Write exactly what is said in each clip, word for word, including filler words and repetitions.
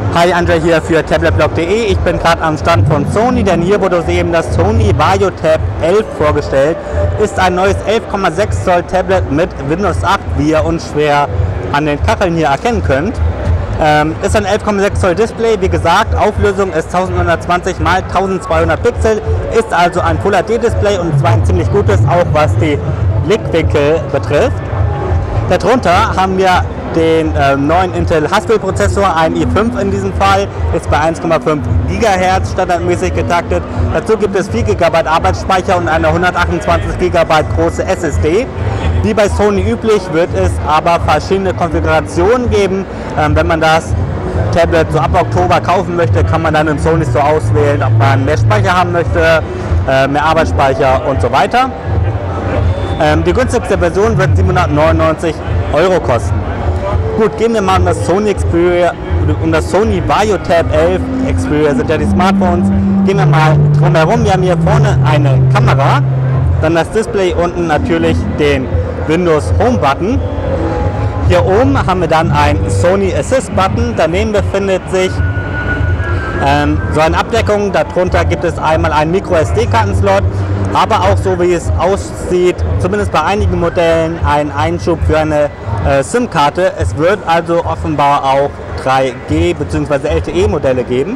Hi, André hier für tabletblog punkt de. Ich bin gerade am Stand von Sony, denn hier wurde eben das Sony VaioTab elf vorgestellt. Ist ein neues elf Komma sechs Zoll Tablet mit Windows acht, wie ihr unschwer an den Kacheln hier erkennen könnt. Ähm, ist ein elf Komma sechs Zoll Display, wie gesagt, Auflösung ist neunzehnhundertzwanzig mal eintausendzweihundert Pixel, ist also ein Full H D Display und zwar ein ziemlich gutes, auch was die Blickwinkel betrifft. Darunter haben wir den äh, neuen Intel Haswell Prozessor, ein i fünf in diesem Fall, ist bei eins Komma fünf Gigahertz standardmäßig getaktet. Dazu gibt es vier Gigabyte Arbeitsspeicher und eine hundertachtundzwanzig Gigabyte große S S D. Wie bei Sony üblich wird es aber verschiedene Konfigurationen geben. Ähm, wenn man das Tablet so ab Oktober kaufen möchte, kann man dann im Sony Store auswählen, ob man mehr Speicher haben möchte, äh, mehr Arbeitsspeicher und so weiter. Ähm, die günstigste Version wird siebenhundertneunundneunzig Euro kosten. Gut, gehen wir mal um das Sony Xperia, um das Sony VaioTab elf. Xperia sind ja die Smartphones. Gehen wir mal drumherum. Wir haben hier vorne eine Kamera, dann das Display, unten natürlich den Windows Home Button. Hier oben haben wir dann einen Sony Assist Button. Daneben befindet sich ähm, so eine Abdeckung. Darunter gibt es einmal einen Micro S D-Kartenslot, aber auch, so wie es aussieht, zumindest bei einigen Modellen, einen Einschub für eine äh, SIM-Karte. Es wird also offenbar auch drei G bzw. L T E-Modelle geben.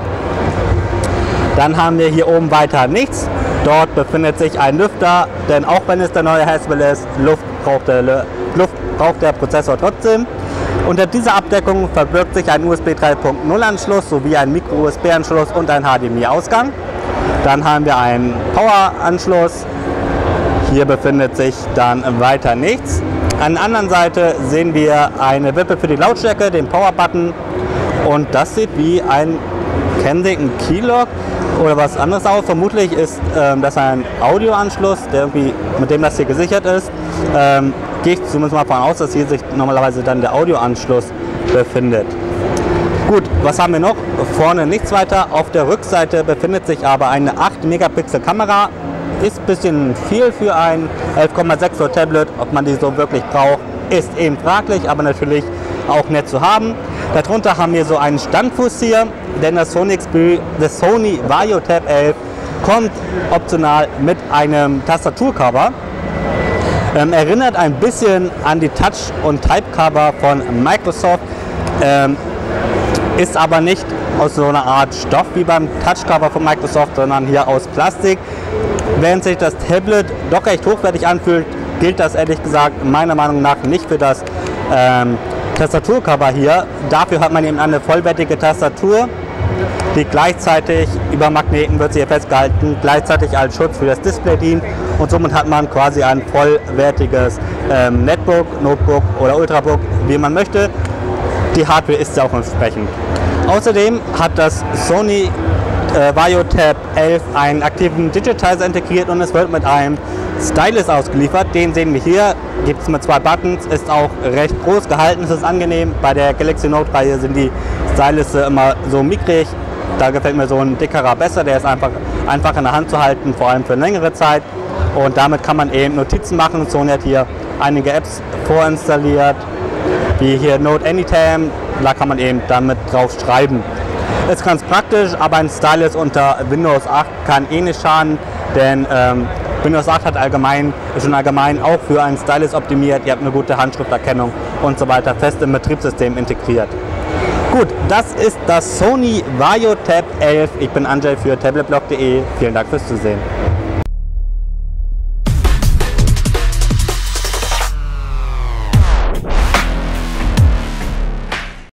Dann haben wir hier oben weiter nichts. Dort befindet sich ein Lüfter, denn auch wenn es der neue Haswell ist, Luft braucht der, Luft braucht der Prozessor trotzdem. Unter dieser Abdeckung verbirgt sich ein U S B drei Punkt null Anschluss sowie ein Micro-U S B-Anschluss und ein H D M I-Ausgang. Dann haben wir einen Power-Anschluss. Hier befindet sich dann weiter nichts. An der anderen Seite sehen wir eine Wippe für die Lautstärke, den Power-Button. Und das sieht wie ein Kensington Keylog oder was anderes aus. Vermutlich ist ähm, das ein Audioanschluss, der irgendwie, mit dem das hier gesichert ist. Ähm, Gehe ich zumindest mal davon aus, dass hier sich normalerweise dann der Audioanschluss befindet. Gut, was haben wir noch? Vorne nichts weiter. Auf der Rückseite befindet sich aber eine acht Megapixel Kamera. Ist ein bisschen viel für ein elf Komma sechs Zoll Tablet. Ob man die so wirklich braucht, ist eben fraglich, aber natürlich auch nett zu haben. Darunter haben wir so einen Standfuß hier, denn das Sony, das Sony VaioTab elf kommt optional mit einem Tastaturcover. Ähm, erinnert ein bisschen an die Touch- und Type-Cover von Microsoft, ähm, ist aber nicht aus so einer Art Stoff wie beim Touch-Cover von Microsoft, sondern hier aus Plastik. Während sich das Tablet doch recht hochwertig anfühlt, gilt das ehrlich gesagt meiner Meinung nach nicht für das ähm, Tastaturcover hier. Dafür hat man eben eine vollwertige Tastatur, die gleichzeitig über Magneten, wird sie hier festgehalten, gleichzeitig als Schutz für das Display dient und somit hat man quasi ein vollwertiges ähm, Netbook, Notebook oder Ultrabook, wie man möchte. Die Hardware ist ja auch entsprechend. Außerdem hat das Sony äh, VaioTab elf einen aktiven Digitizer integriert und es wird mit einem Stylus ausgeliefert. Den sehen wir hier, gibt es mit zwei Buttons, ist auch recht groß gehalten, es ist angenehm. Bei der Galaxy Note Reihe sind die Stylus immer so mickrig. Da gefällt mir so ein dickerer besser, der ist einfach, einfach in der Hand zu halten, vor allem für eine längere Zeit. Und damit kann man eben Notizen machen. Sony hat hier einige Apps vorinstalliert, wie hier Note Anytime, da kann man eben damit drauf schreiben. Ist ganz praktisch, aber ein Stylus unter Windows acht kann eh nicht schaden, denn ähm, Windows acht hat allgemein, ist schon allgemein auch für einen Stylus optimiert. Ihr habt eine gute Handschrifterkennung und so weiter fest im Betriebssystem integriert. Gut, das ist das Sony VaioTab elf. Ich bin André für tabletblog punkt de. Vielen Dank fürs Zusehen.